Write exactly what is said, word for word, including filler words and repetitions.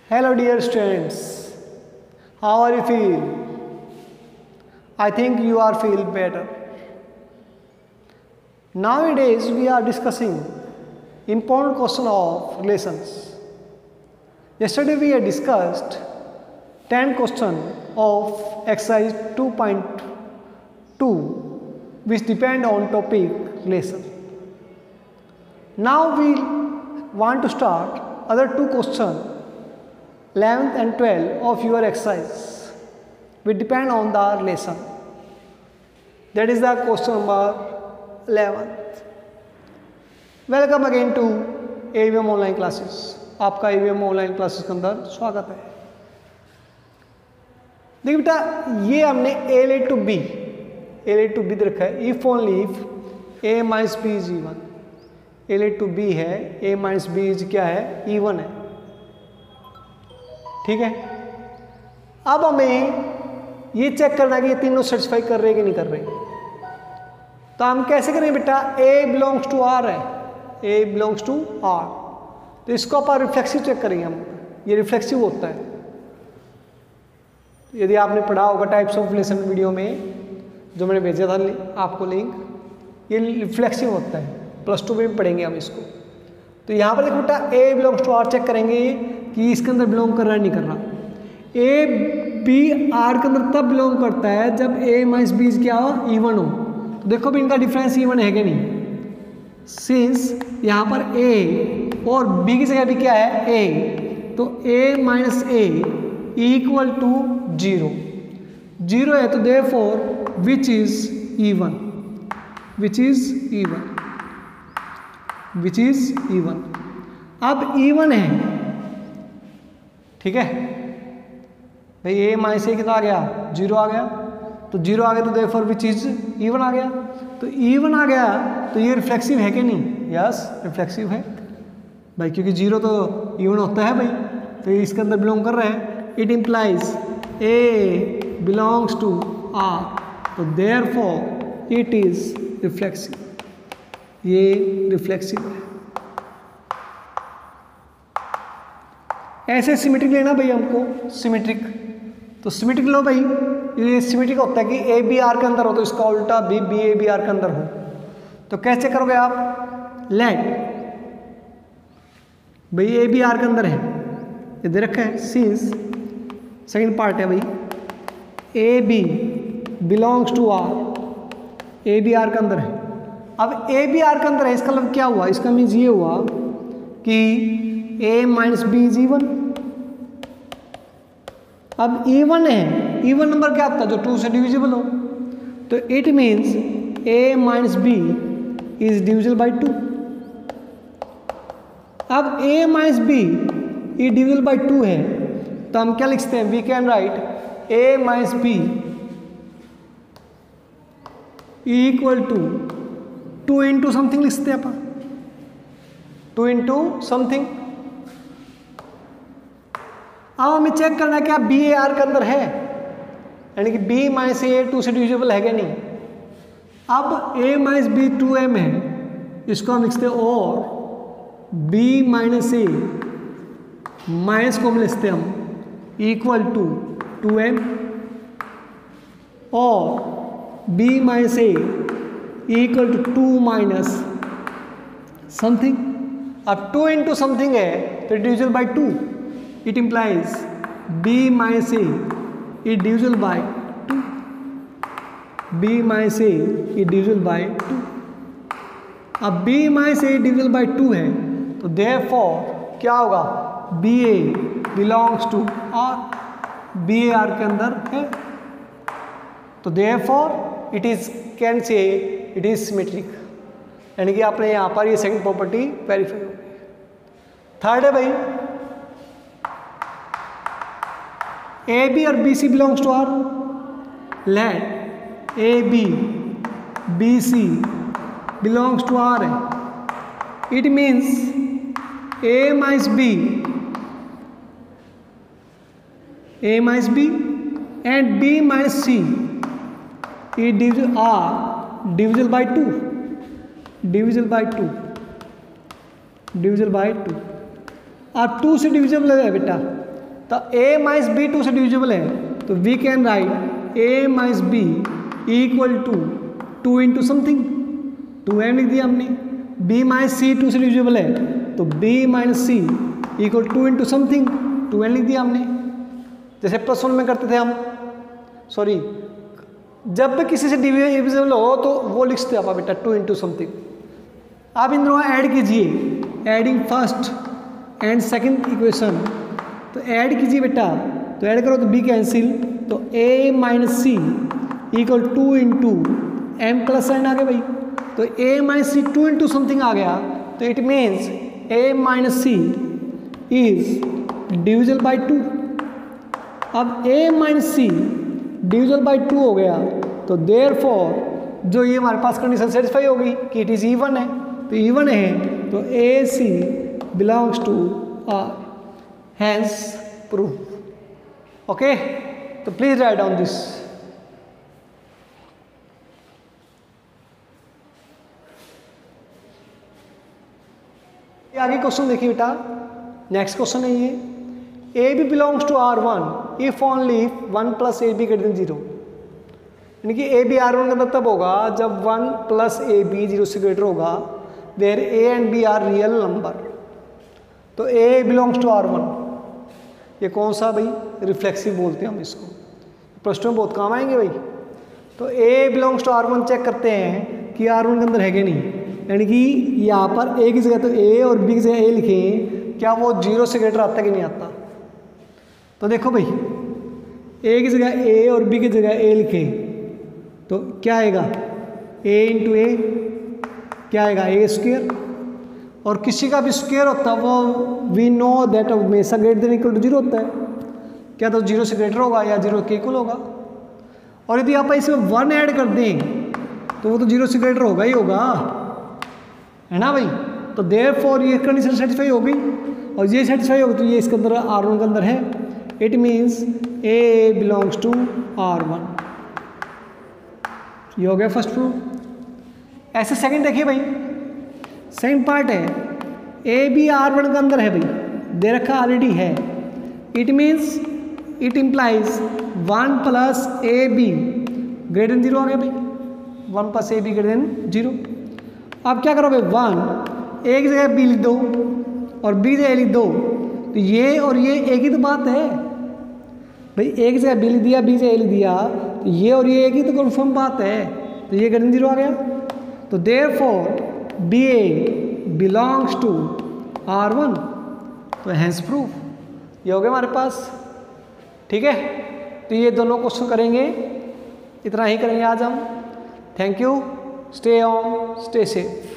Hello dear students, how are you feel? I think you are feel better. Nowadays we are discussing important question of relations. Yesterday we had discussed ten question of exercise two point two which depend on topic relation. Now we want to start other two questions eleventh and twelfth of your exercise will depend on the relation. That is the question number eleventh. Welcome again to A V M online classes. आपका A V M online classes के अंदर स्वागत है. देखिए बेटा, ये हमने A related to B A related to B रखा है. If only if A minus B is even. A related to B है, A माइनस B इज क्या है, इवन है. ठीक है. अब हमें ये चेक करना है कि ये तीनों सेटिस्फाई कर रहे हैं कि नहीं कर रहे. तो हम कैसे करेंगे बेटा, A बिलोंग्स टू R है, A बिलोंग्स टू R. तो इसको आप रिफ्लेक्सिव चेक करेंगे हम. ये रिफ्लेक्सिव होता है. यदि आपने पढ़ा होगा टाइप्स ऑफ रिलेशन वीडियो में जो मैंने भेजा था आपको लिंक, ये रिफ्लेक्सिव होता है. प्लस टू में भी पढ़ेंगे हम इसको. तो यहाँ पर देखो बेटा, A belongs to R check करेंगे कि इसके अंदर बिलोंग कर रहा है नहीं कर रहा. A B R के अंदर तब बिलोंग करता है जब A माइनस B क्या हो, इवन हो. तो देखो भी इनका डिफरेंस इवन है कि नहीं. सिंस यहाँ पर A और B की जगह भी क्या है, A, तो A minus A equal to zero. Zero है तो therefore which is even, which is even, which is even. अब इवन है, ठीक है भाई. A माइनस ए कितना आ गया, जीरो आ गया. तो जीरो आ गया तो देयरफॉर विच इज इवन आ गया. तो इवन आ गया तो ये रिफ्लेक्सिव है कि नहीं. यस, रिफ्लेक्सिव है भाई, क्योंकि जीरो तो इवन होता है भाई. तो ये इसके अंदर बिलोंग कर रहे हैं. It implies A belongs to R. तो देयरफॉर इट इज रिफ्लेक्सिव. ये रिफ्लेक्सिव है. ऐसे सिमेट्रिक लेना भाई हमको, सिमेट्रिक. तो सिमेट्रिक लो भाई. ये सिमेट्रिक होता है कि ए बी आर के अंदर हो तो इसका उल्टा B B A B R के अंदर हो. तो कैसे करोगे आप, लेट भाई ए बी आर के अंदर है, ये दे रखा है. सिंस सेकंड पार्ट है भाई, A B belongs to R. A B R के अंदर है. अब ए बी आर के अंदर है, इसका मतलब क्या हुआ, इसका मीन्स ये हुआ कि A minus B is even. अब इवन है, इवन नंबर क्या होता है, जो टू से डिविजिबल हो. तो it means A minus B is divisible by two. अब A माइनस बी ये डिविजिबल बाई टू है तो हम क्या लिखते हैं, we can write A minus B equal to two into something लिखते हैं अपन, टू इंटू समथिंग. अब हमें चेक करना है क्या बी ए आर के अंदर है, यानी कि B माइनस ए टू से डिविजिबल है क्या नहीं. अब A minus B two M है, इसको हम लिखते हैं और B माइनस ए माइनस को हम लिखते हैं हम इक्वल टू टू एम और B minus A equal to two minus something. अब टू इंटू समथिंग है तो divisible by two. It implies B minus A is divisible by two. B minus A is divisible by two. अब B minus A divisible by two है तो therefore क्या होगा, B A belongs to R. B A R के अंदर है तो therefore it is can say it is symmetric. यानी कि आपने यहाँ पर ये सेकंड प्रॉपर्टी वेरीफाई हो गई. थर्ड है भाई, A B और B C belongs to R. Let A B B C belongs to R है. It means A minus B A minus B and B minus C is divisible R divisible by two. Divisible by two. Divisible by two. अब two से divisible है बेटा, तो a minus B two से divisible है, तो we can write a minus B equal to two into something, two N लिख दिया हमने। b माइनस सी टू से डिविजिबल है, तो b minus C equal to into something, two N लिख दिया हमने, जैसे प्लस वन में करते थे हम। सॉरी, जब भी किसी से डिविजिबल हो तो वो लिखते आप बेटा टू इंटू समथिंग। आप इन दोनों ऐड कीजिए, adding first and second equation, तो ऐड कीजिए बेटा, तो ऐड करो तो b कैंसिल, तो a minus C equal to into M plus N आ गया भाई, तो a minus C two into something आ गया, तो it means a minus C is divisible by two. अब a minus C divisible by two हो गया, तो देयरफॉर जो ये हमारे पास कंडीशन सेटिस्फाई होगी कि इट इज इवन है, तो इवन है तो A C belongs to R, hence prove. Okay, तो प्लीज राइट डाउन दिस। आगे क्वेश्चन देखिए बेटा, नेक्स्ट क्वेश्चन है ये, A B belongs to R one if only one plus A B greater than zero. यानी कि ए बी आर वन का मतलब होगा जब one plus A B zero से ग्रेटर होगा, where A and B are real number. तो A belongs to R one, ये कौन सा भाई, रिफ्लेक्सिव बोलते हैं हम इसको, प्लस टू में बहुत काम आएंगे भाई। तो A belongs to R one check करते हैं कि आर वन के अंदर है कि नहीं, यानी कि यहाँ पर ए की जगह तो ए और बी की जगह ए लिखें, क्या वो जीरो से ग्रेटर आता कि नहीं आता। तो देखो भाई, ए की जगह ए और बी की जगह ए लिखें तो क्या आएगा, ए इंटू ए क्या आएगा, ए स्क्वेयर, और किसी का भी स्क्वेयर होता है वो वी नो दैट हमेशा greater than equal to zero होता है, क्या तो जीरो से ग्रेटर होगा या जीरो के इक्वल होगा। और यदि आप इसमें वन ऐड कर दें तो वो तो जीरो से ग्रेटर होगा ही होगा, है ना भाई। तो देयरफॉर ये कंडीशन सेटिस्फाई हो गई, और ये सेटिस्फाई होगी तो ये इसके अंदर आर वन के अंदर है, it means A belongs to R one. ये हो गया फर्स्ट प्रूफ। ऐसे सेकंड देखिए भाई, सेकंड पार्ट है, ए बी आर वन के अंदर है भाई, दे रखा ऑलरेडी है, it means it implies one plus A B greater than zero आ गया भाई, one plus A B greater than zero. अब क्या करो भाई, वन ए की जगह बी लिख दो और बी की जगह लिख दो, तो ये और ये एक ही तो बात है भाई, ए की जगह बी लिख दिया, बी की जगह लिख दिया, तो ये और ये एक ही तो कन्फर्म बात है, तो ये ग्रेटर देन जीरो आ गया। तो therefore B A belongs to R one, तो हैंस प्रूफ, ये हो गया हमारे पास। ठीक है, तो ये दोनों क्वेश्चन करेंगे, इतना ही करेंगे आज हम। Thank you, stay on, stay safe.